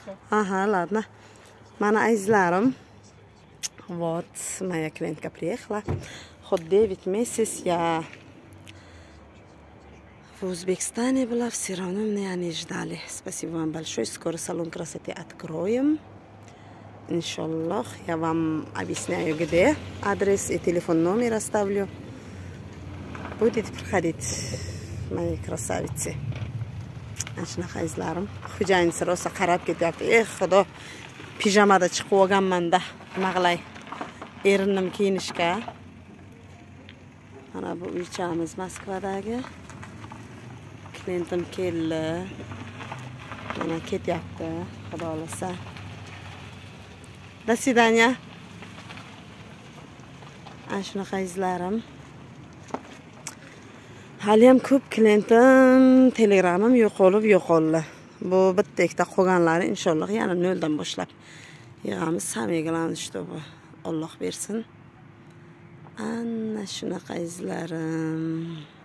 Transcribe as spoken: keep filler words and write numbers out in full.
Ага, ладно. Mana azizlarim. Вот, моя клиентка приехала. Хоть девять месяцев я в Узбекистане была, все равно меня они ждали. Спасибо вам большое. Скоро салон красоты откроем. Иншаллах, я вам объясняю, где адрес и телефон номер оставлю. Будете приходить, мои красавицы. Shunaqa izlarim. Xo'jayinisi rosa qarab ketyapti. Eh, xudo, pijamada chiqib olganman-da. Nima qilay? Erindim kiyinishga. Mana bu uychamiz Moskvadagi. Klientim keldi. Mana ketyapti, xudo xolasa. До свидания. Ana shunaqa izlarim. Haliyam ko'p klientim, telegramim yo'qolib yo'qoldi. Bu bitta ikkita qolganlari inshaalloh yana noldan boshlab yig'amiz, samiglan shtobi. Alloh bersin. Ana shunaqa izlarim.